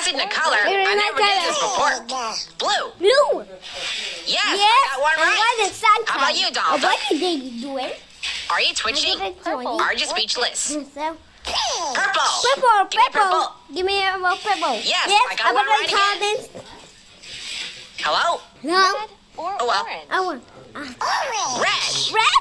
isn't a color. I never did this before. Blue. Blue. Yes, I got one right. How about you, Dalton? What are you doing? Are you twitchy? Purple. Are you speechless? Purple. Purple. Give me purple. Give me a purple. Yes, I got one right again. Hello? No. Or Oh, well. orange? I want Red. red.